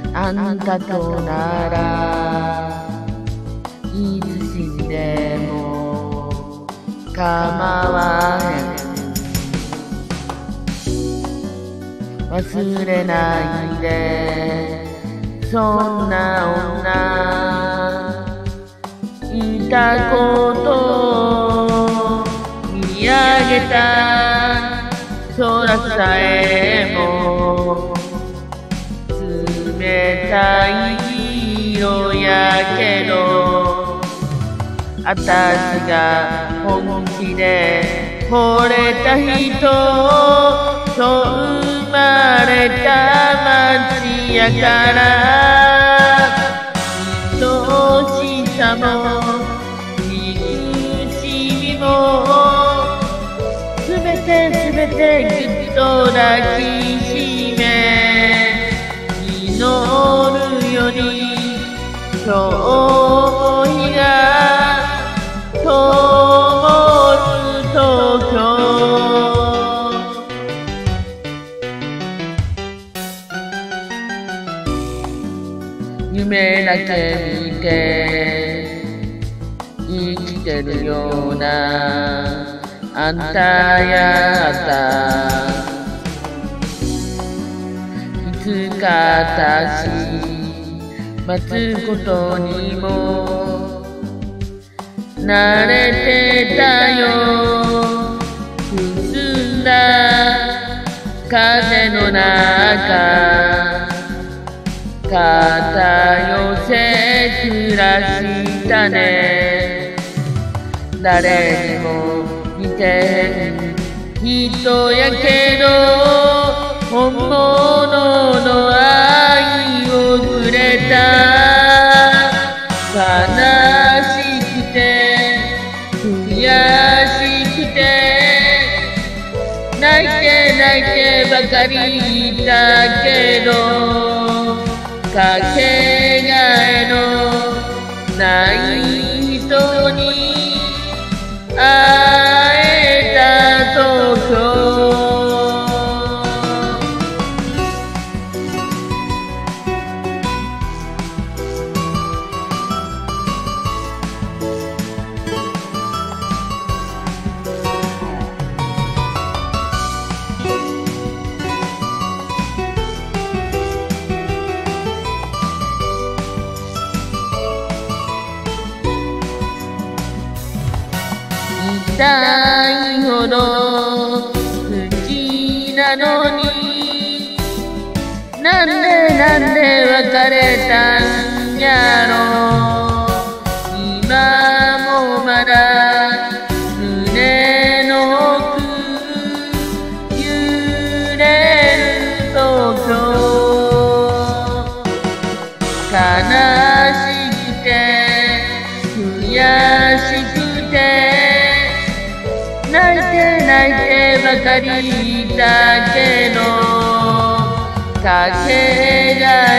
あんたとならいつ死んでも構わへん。忘れないでそんな女いたこと見上げた空さえも冷たい色やけど、あたしが本気で惚れた人、そう生まれた街やから愛しさも憎しみもすべてぎゅっと抱きしめ祈るより今日が灯る東京。夢だけ見て生きてるようなあんたやったいつか私待つことにも慣れてたよ。澄んだ風の中肩寄せ暮らしたね。誰にも似てへん人やけど本物の愛をくれた。悲しくて悔しくて泣いてばかりだけど、かけがえのない人に会えた東京。痛いほど好きなのになんで別れたんやろ。今もまだ胸の奥揺れる東京。悲しくて悔しくて泣いてばかりだけど、かけが